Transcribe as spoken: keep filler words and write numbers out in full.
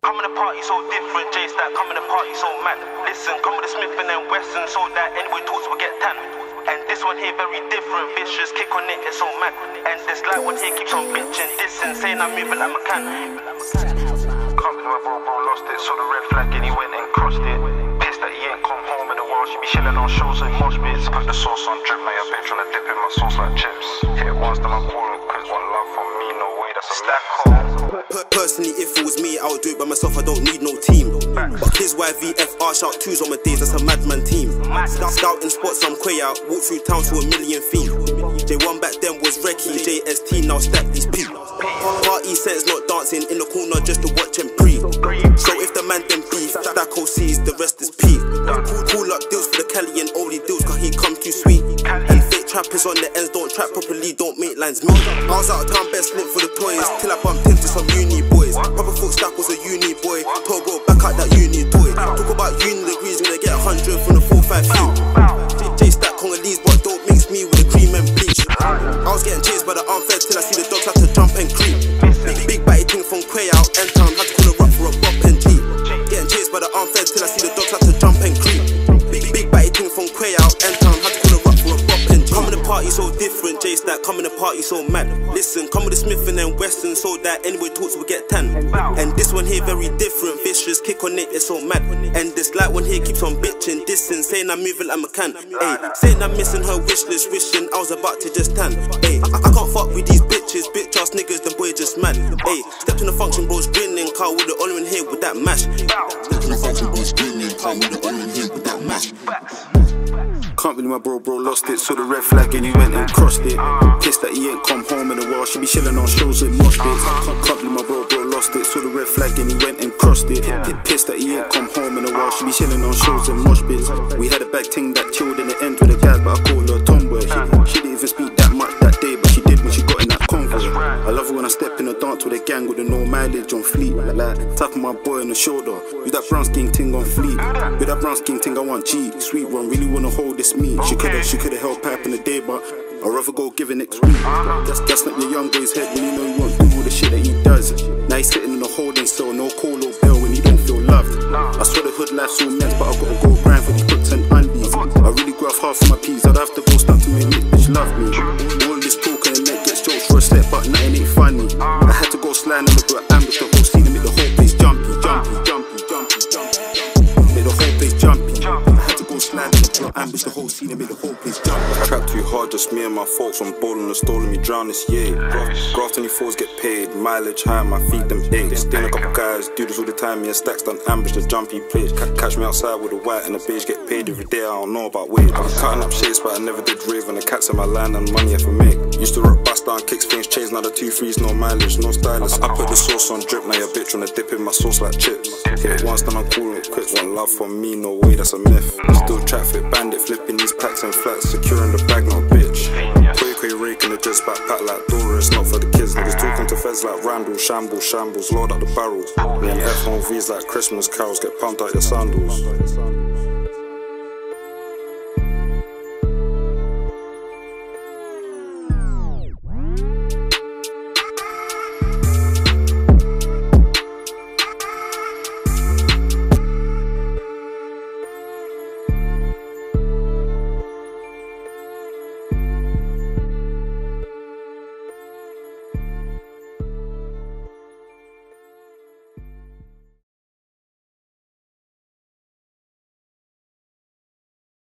Come in the party so different, J-Stack, come in the party so mad. Listen, come with the Smith and then Wesson, so that anyway talks will get tan. And this one here very different, vicious, kick on it, it's so mad. And this light one here keeps on bitching, dissing, saying I'm moving like a can. Can't be my bro, bro lost it, saw the red flag and he went and crossed it. Pissed that he ain't come home in a while, she be chilling on shows and mosh pits. Put the sauce on drip, now your bitch tryna dip in my sauce like chips. Hit it once, then I call it quits, one love from me, no way, that's a stack hole. Personally, if it was me, I would do it by myself, I don't need no team. But his Y V F R shout twos on my days, that's a madman team. Scouting spots, I'm quay out, walk through town to a million feet. J one back then was Recky, J S T now stack these P. Party sense not dancing in the corner just to watch and breathe. So if the man then beef, Stacko sees, the rest is P. Call up deals for the Cali and only deals cause he come too sweet. And fake trappers on the ends, don't trap properly, don't make lines meet. I was out of town, best limp for the toys, till I bumped into some uni boys. Proper thought Stack was a uni boy, told bro back out that uni toy. Talk about uni degrees when they get a hundred from the four five feet. J-Stack Congolese, but don't mix me with the cream and bleach. I was getting chased by the arm fed till I see the dogs had to jump and creep. Big, big batty thing from Quay out, end town, had to call a rock for a bop and G. Getting chased by the arm fed till I see the dogs had to jump and creep. Big, big batty thing from Quay out, end town, had to call a rock for a bop and G. Come in the party so different, J-Stack, come in the party so mad. Listen, come with the Smith and then Wesson, so that anyway talks will get tan. And this one here very different, vicious, kick on it, it's so mad. And this light one here keeps on bitching, dissing, saying I'm moving like a can. Ayy, saying I'm missing her wish list, wishing I was about to just tan. Ayy, I, I can't fuck with these bitches, bitch ass niggas, the boy just mad. Ayy, stepped in the function, bros grinning, car with the olive in here with that mash. Stepped in the function, bros grinning, car with the olive in here with that mash. Can't believe my bro, bro lost it, saw the red flag and he went and crossed it. Pissed that he ain't come home in a while, she be chilling on shows with mosh pits. Can't, can't believe my bro, bro lost it, saw the red flag and he went and crossed it. Pissed that he ain't come home in a while, she be chilling on shows and mosh pits. We had a bad thing that chilled in the end with the guys, but I called her a tomboy. She, she didn't even speak that much that day, but she did when she got in that convoy. I love it when I step in a dance with a gang with a no mileage on fleet. Like, tapping my boy on the shoulder, with that brown skin ting on fleet. With that brown skin ting I want G, sweet one, really wanna hold this meat. She could've, she could've held pipe in the day, but I'd rather go give it next week. That's, that's not your young boy's head when you know you won't do all the shit that he does. Now he's sitting in a holding cell, no call or bell when he don't feel loved. I swear the hood life's all meant, but I gotta go grind for these bricks and undies. I really graph hard for my peas, I'd have to go stuck to make bitch love me. All this talk and the neck gets jokes for a step, but nothing ain't funny. I had to go slide and look at ambush, the whole scene and make the whole place jumpy, jumpy, jumpy, jumpy, jumpy. Make the whole place jumpy. I had to go slide and look at ambush, the whole scene and make the whole place jumpy. Trapped too hard, just me and my folks on bowling and stolen me drown this year. Graft twenty-fours get paid, mileage high, my feet them eggs. Then a couple guys do this all the time, me and Stacks done ambush the jumpy place. Catch me outside with a white and a beige, get paid every day, I don't know about weight. I'm cutting up shades, but I never did rave when the cats in my line and money if I make. Used to rock bust down, kicks, things changed, now the two threes, no mileage, no stylist. I put the sauce on drip, now your bitch wanna dip in my sauce like chips. Hit it once, then I'm cool and quits, one love from me, no way, that's a myth. Still traffic, bandit, flipping these packs and flats, securing the bag, no bitch. Quay quay raking the just backpack like Dora, it's not for the kids. Niggas talking to feds like Randall, shambles, shambles, load up the barrels. Me and F on V's like Christmas carols, get pumped out your sandals.